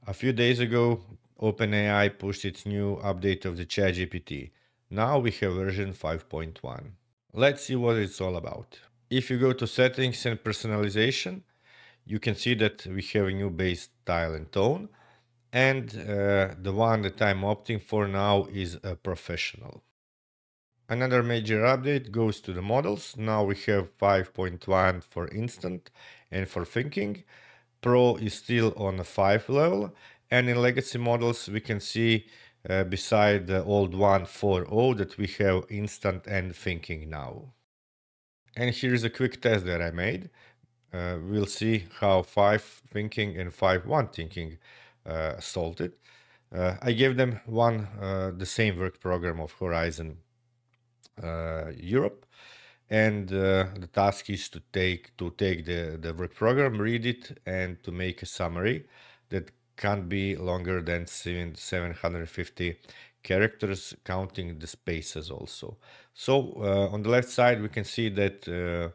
A few days ago, OpenAI pushed its new update of the ChatGPT. Now we have version 5.1. Let's see what it's all about. If you go to Settings and Personalization, you can see that we have a new base style and tone, and the one that I'm opting for now is a professional. Another major update goes to the models. Now we have 5.1 for instant and for thinking. Pro is still on a 5 level, and in legacy models we can see beside the old one 4.0 that we have instant and thinking now. And here's a quick test that I made. We'll see how 5 thinking and 5.1 thinking solved it. I gave them the same work program of Horizon Europe, and the task is to take the work program, read it, and to make a summary that can't be longer than 750 characters, counting the spaces also. So on the left side we can see that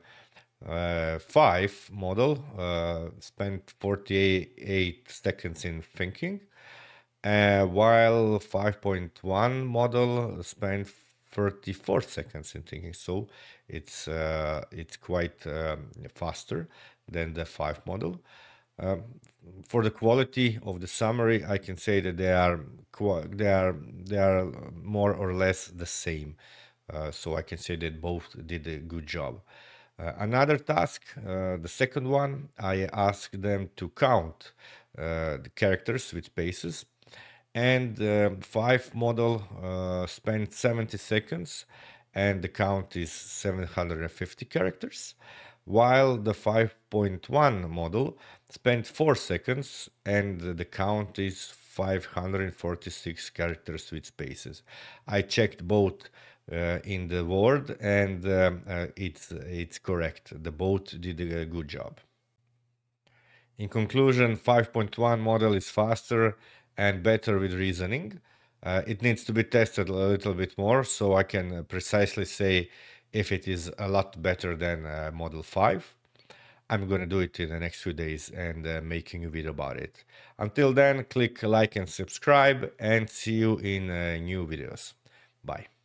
5 model spent 48 seconds in thinking, while 5.1 model spent 34 seconds in thinking. So it's quite faster than the 5 model. For the quality of the summary, I can say that they are more or less the same. So I can say that both did a good job. Another task, the second one, I asked them to count the characters with spaces, and the 5 model spent 70 seconds, and the count is 750 characters, while the 5.1 model spent 4 seconds, and the count is 546 characters with spaces. I checked both in the Word, and it's correct. The both did a good job. In conclusion, 5.1 model is faster and better with reasoning. It needs to be tested a little bit more, so I can precisely say if it is a lot better than Model 5. I'm going to do it in the next few days and making a video about it. Until then, click like and subscribe, and see you in new videos. Bye.